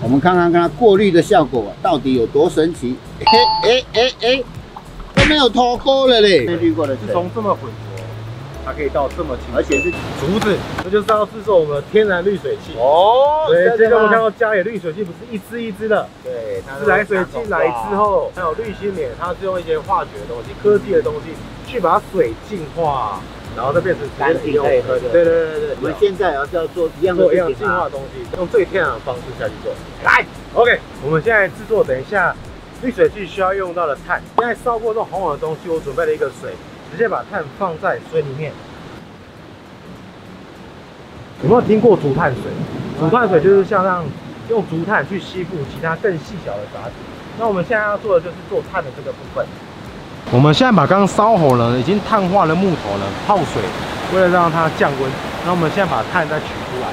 我们看看它过滤的效果到底有多神奇。都没有脱钩了嘞！没滤过的水， 自从这么浑浊，它可以到这么清， 而且是竹子，这就是要制作我们的天然滤水器哦。 对，这个我们看到家里滤水器不是一支一支的， 对， 自来水进来之后，还有滤芯棉，它是用一些化学的东西、科技的东西去把水净化，然后再变成干净可以喝的。 对对对对， 我们现在要做一样的净化的东西，用最天然的方式下去做。来 ，OK， 我们现在制作，等一下。滤水器需要用到的碳，现在烧过这种红红的东西，我准备了一个水，直接把碳放在水里面。有没有听过竹炭水？竹炭水就是像这样用竹炭去吸附其他更细小的杂质。那我们现在要做的就是做碳的这个部分。我们现在把刚刚烧好了已经碳化的木头呢泡水，为了让它降温。那我们现在把碳再取出来。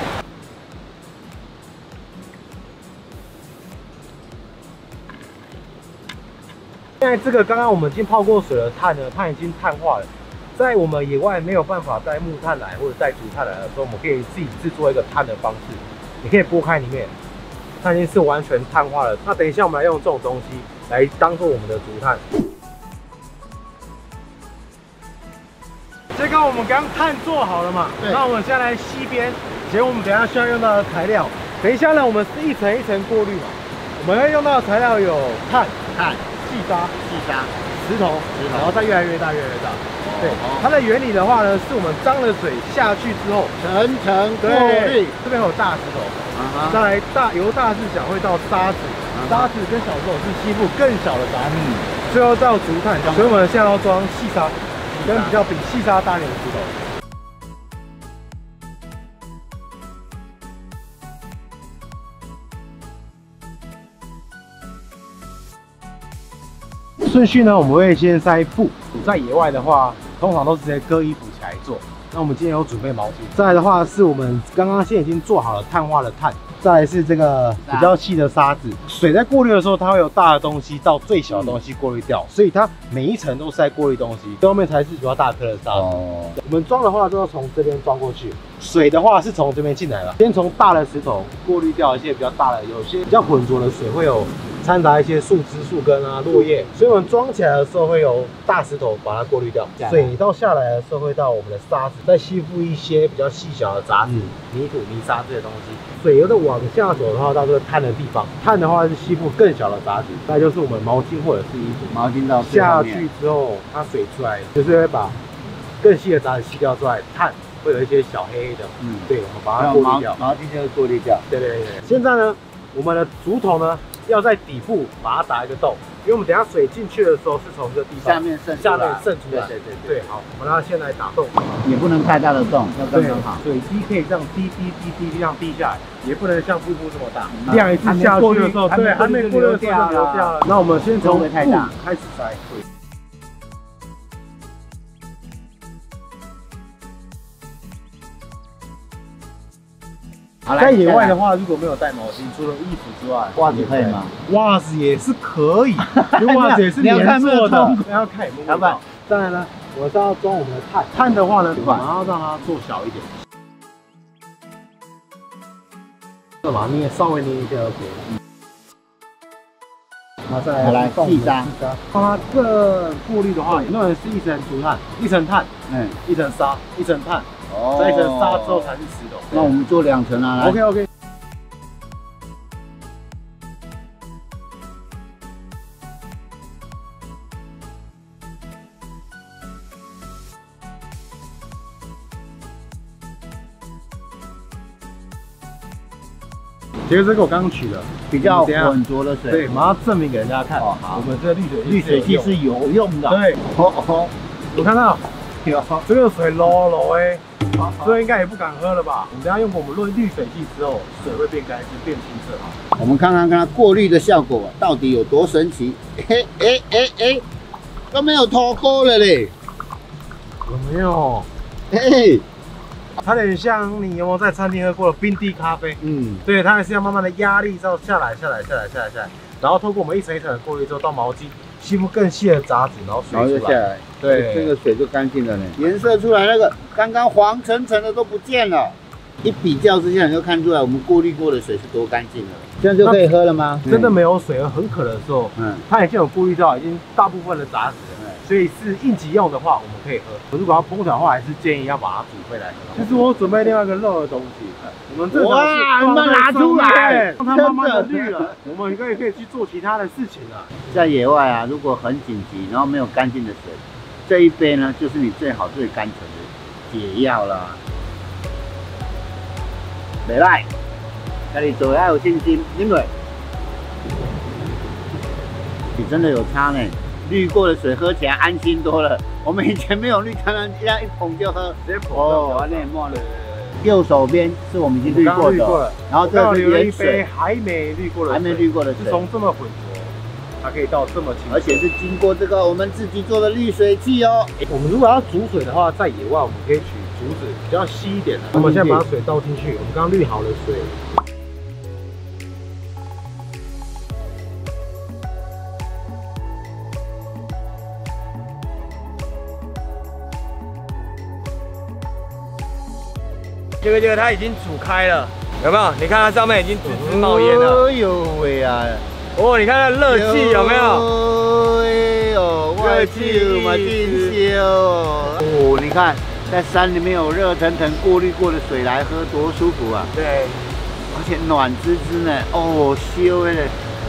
现在这个刚刚我们已经泡过水的碳呢，它已经碳化了。在我们野外没有办法带木炭来或者带竹炭来的时候，我们可以自己制作一个碳的方式。你可以拨开里面，它已经是完全碳化了。那等一下我们来用这种东西来当做我们的竹炭。这个我们刚碳做好了嘛？对。那我们现在来吸边，结果我们等一下需要用到的材料。等一下呢，我们是一层一层过滤嘛。我们要用到的材料有碳。细沙、石头，然后再越来越大。对，它的原理的话呢，是我们脏的水下去之后， 层层过滤。 这边有大石头，再来由大至小会到沙子，沙子跟小石头是吸附更小的杂质，最后到竹炭，所以我们现在要装细沙，跟比细沙大一点的石头。顺序呢，我们会先塞布。在野外的话，通常都直接割衣服起来做。那我们今天有准备毛巾。再来的话，是我们刚刚现在已经做好了碳化的碳。再来是这个比较细的沙子。水在过滤的时候，它会有大的东西到最小的东西过滤掉，所以它每一层都是在过滤东西，最后面才是比较大颗的沙子。我们装的话，都要从这边装过去。水的话是从这边进来了，先从大的石头过滤掉一些比较大的，有些比较浑浊的水会有掺杂一些树枝、树根啊、落叶，所以我们装起来的时候会有大石头把它过滤掉。水到下来的时候会到我们的沙子，再吸附一些比较细小的杂质、泥土、泥沙这些东西。水由着往下走的话，到这个碳的地方，碳的话是吸附更小的杂质，再就是我们毛巾或者是衣服， 毛巾到下去之后，它水出来就是会把更细的杂质吸掉之外，碳会有一些小黑黑的，对，我们把它过滤掉。 毛巾就是过滤掉。对。 现在呢，我们的竹筒呢要在底部把它打一个洞，因为我们等一下水进去的时候是从这个地方下面渗出来。对，好，我们要先来打洞， 也不能太大的洞，要刚刚好。 水滴可以这样滴这样滴下来，也不能像瀑布这么大。量一次下去的时候，对，还没过滤掉了。那我们先从布开始塞。在野外的话，如果没有带毛巾，除了衣服之外， 袜子可以吗？ 袜子也是可以，袜子也是连做的，要看有没有味道。当然呢，我是要装我们的碳，碳的话呢，我们要让它做小一点，把它稍微捏一下就可以了。然后再来细沙， 帮它更过滤的话，有人是一层竹炭，一层碳，一层沙，一层碳，再一层沙之后才是石头。 那我们做2层啊。 OK。其实这个我刚刚取的比较浑浊的水， 对，马上证明给人家看。好，我们这个滤水器是有用的。对，我看到有这个水漏哎。所以应该也不敢喝了吧？我们等下用我们滤水器之后，水会变干净、变清澈。 我们看看它过滤的效果到底有多神奇。都没有脱钩了嘞。 有没有？它有点像你有没有在餐厅喝过的冰滴咖啡？对，它也是要慢慢的压力之后下来，然后透过我们一层一层的过滤之后，到毛巾吸附更细的杂质，然后水出来。对， 这个水就干净了呢。颜色出来那个刚刚黄橙橙的都不见了。 一比较之下，你就看出来我们过滤过的水是多干净了。这样就可以喝了吗？ 真的没有水而很渴的时候，它已经有过滤到已经大部分的杂质了，所以是应急用的话，我们可以喝。如果要烹调的话，还是建议要把它煮沸来喝。其实我准备另外一个热的东西，我们这哇，你们拿出来， 让它慢慢的绿了，我们可以去做其他的事情了。 在野外啊，如果很紧急，然后没有干净的水，这一杯呢，就是你最好最单纯的解药了。袂赖，家己做要有信心，因为你真的有差呢。滤过的水喝起来安心多了。我们以前没有滤，常常这样一捧就喝，直接捧哦，那没了。右手边是我们已经滤过的，然后这是原水， 还没滤过的， 还没滤过的水， 自从这么浑浊，它可以到这么清， 而且是经过这个我们自己做的滤水器哦。 我们如果要煮水的话，在野外我们可以取竹子比较稀一点的。我们现在把水倒进去，我们刚刚滤好了水。 这个它已经煮开了，有没有？你看它上面已经滋滋冒烟了。哎呦喂啊！哦，你看它热气有没有？ 哎呦，热气嘛，进修哦！你看，在山里面有热腾腾过滤过的水来喝，多舒服啊！ 对， 而且暖滋滋呢，哦，修的，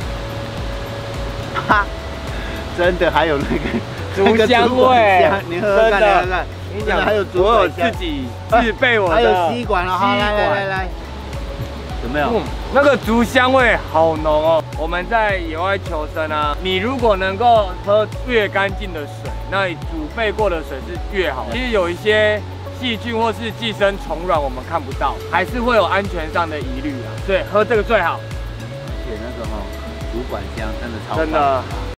哈，真的还有那个竹香味， 你喝喝看，你喝喝看。 我跟你讲，还有我有自己自备我的， 还有吸管了，好，来，有没有？ 那个竹香味好浓哦。我们在野外求生啊，你如果能够喝越干净的水，那你煮沸过的水是越好。其实有一些细菌或是寄生虫卵我们看不到，还是会有安全上的疑虑啊。所以喝这个最好。 而且那个主管香真的超棒。 真的。